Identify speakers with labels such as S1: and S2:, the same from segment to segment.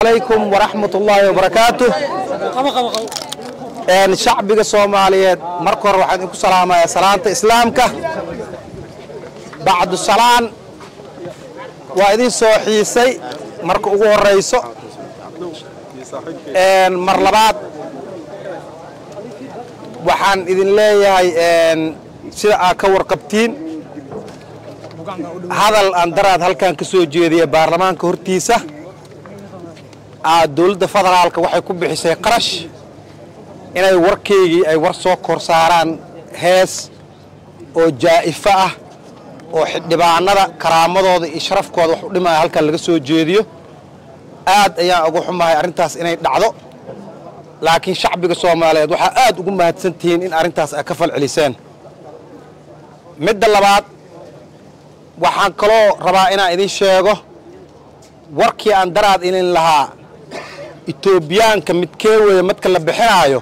S1: عليكم ورحمة الله وبركاته. شعبك الصوماليات مركور واحد يكون سلامة يا سلامة إسلامك بعد السلام وإذن صحيحي مركو الرئيس مرلبات وحان إذن ليه سيدا كور قبتين هذا الأندرات هل كان كسو جيدية بارلمان كهورتيسة دولة فدرالك waxay ku bixisay qarash inay warkeegi ay war soo korsaaraan hees oo jaa'ifa ah oo xidhibaanada karaamadooda iyo sharafkooda wax u dhimay halka laga soo jeediyo aad ayaan ugu xumahay arintaas inay dhacdo laakiin shacbiga Soomaaliyeed waxa aad ugu mahadsantiin in arintaas ay ka falceliseen midda labaad waxaan kaloo rabaa inaan idin sheego warkii aan daraad in lahaa Etoobiyaanka midkee weeye madka la bixinaayo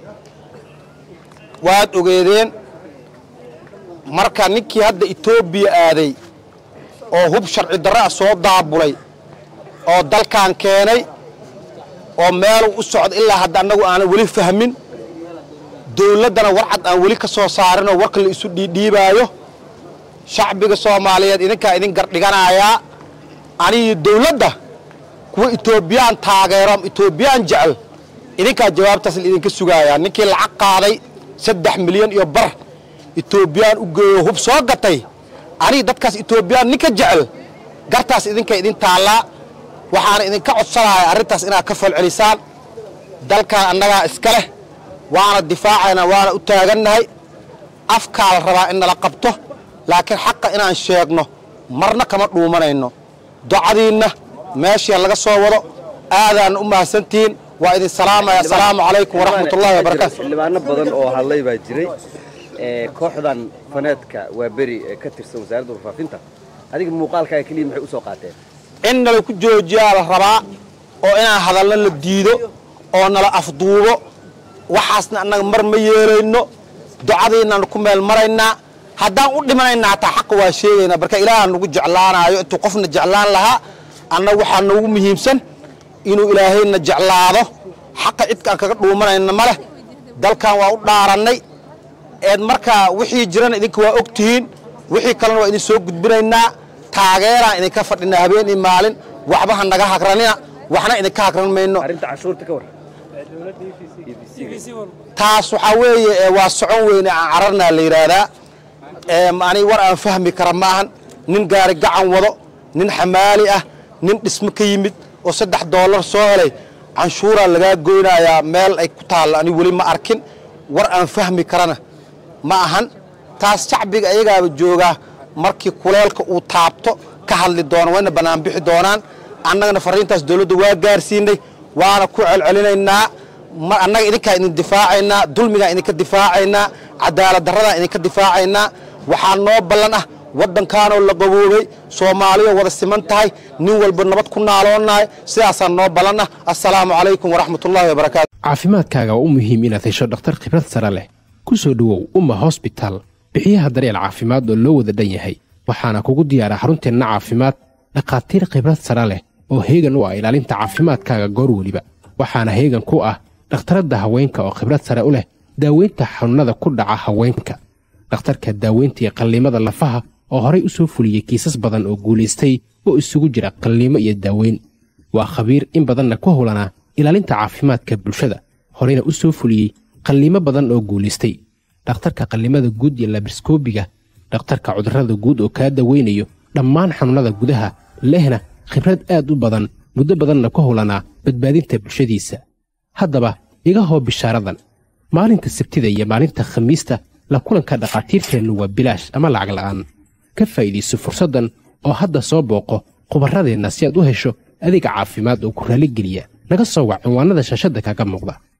S1: waad ogeedeen marka ninkii hadda Etoobiya aaday oo hub sharci darro soo daabulay oo dalkan keenay oo meel u socod ilaa hadda anagu aan wali fahmin dawladana warcad aan wali ka soo saarin oo warka la isu dhiibaayo shacbiga Soomaaliyeed idinka idin gardhiganaya ani dawladda kuwa Etoobiyaan taageero Etoobiyaan jecel idinka jawaabtaas idinka sugaya ninkii lacag qaaday 3 milyan iyo bar Etoobiyaan u geeyo hub soo gatay ani dadkaas Etoobiyaan ninka jecel gartaas idinka idin taala waxaan idinka codsanayaa arintaas inaad ka falcelisaan dalka annaga iska leh waana difaacayna waana u taaganahay afkaal rabaa in la qabto laakiin xaq inaan sheegno marna kama dhuumanayno ducadiina ماشي laga soo wado aadaan u mahadsantiin waa idin salaamaya assalaamu alaykum wa rahmatullahi wa barakatuh
S2: libaano badan oo hadlay baa jiray kooxdan faneedka waa bari ka tirsan wasaaradda warfaafinta adiga muuqaalkaaga kaliya maxay u soo qaateen
S1: in la ku joojiyaa la rabaa oo inaan hadalna la diido oo nala afduubo waxaasna annaga mar ma yeelayno ducadiina ku meel marayna haddaan u dhimanayna taa xaq waa sheegayna barka ilaahay nagu jeclaanayo intuu qofna jeclaan lahaa أنا وحنا نوم مهمسن إنه إلهينا جعلاده حق إتك أنك دومنا ماله دل كان وأدارني إد مركا وحي جرنا إذا كوا أكتين وحي كلام وإذا سوق بيننا تاجرنا إذا كفتنا هبين إمالين وحبها نجاح كرانيا وحنا إذا كهكران منه.
S2: أنت عشور تكور.
S1: تاس وحوي واسعون عرنا ليرادا معني ورا فهمي كرماهن ننجار جعان وضع ننحمالي nin dhismo ka yimid oo $3 soo helay canshuura laga goynaya meel ay ku taal ani wali ma arkin war aan fahmi karana ma ahan taas shacbiga ayaga jooga markii kuleelka uu taabto ka hadli doona wana banaan bixi doonaan annagana fariintaas dawladdu waa gaarsiinay waana ku celcelinaynaa annaga idinka idin difaacayna dulmiga idinka difaacayna cadaalad darrada idinka difaacayna waxaan noo ballan ah waddankaanoo la qaboobay Soomaaliya wada siman tahay nin walba nabad ku naaloonay sidaasaan noo balana assalaamu alaykum wa rahmatullahi wa barakatuh
S3: caafimaadkaaga waa muhiim inaad hesho dhakhtar khibrad sare leh ku soo dhawow Umma Hospital bixiyaha daryeel caafimaad oo loo wada dhan yahay waxaana kugu diyaara xarunteena caafimaad dhaqaatiir khibrad sare leh oo heegan u ah ilaalinta caafimaadkaaga goor waliba waxaana heegan ku ah dhakhtarada haweenka oo khibrad sare u leh daaweynta xanuunada ku dhaca haweenka dhakhtarka daaweynta qalliimada lafaha oo horay u soo fuliyay kiisas badan oo guuleystay oo isugu jira qalliimo iyo daaweyn waa khabiir in badanna ku howlana ilaalinta caafimaadka bulshada horayna u soo fuliyay qalliimo badan oo guuleystay dhakhtarka qalliimada guud iyo labriskoobiga dhakhtarka cudurrada guud oo ka daweynayo dhammaan xanuunada gudaha lehna khibrad aad u badan muddo badanna ku howlana badbaadinta bulshadiisa haddaba iga hoo bishaaradan maalinta sabtida iyo maalinta khamiista la kulanka dhaqaatiirteenu waa bilaash ama lacag la'aan ka faa'iideyso fursadan oo hadda soo booqo khubarradeenna si aad u hesho adeeg caafimaad oo ku raali geliya naga soo wac cinwaanada shaashada kaga muuqda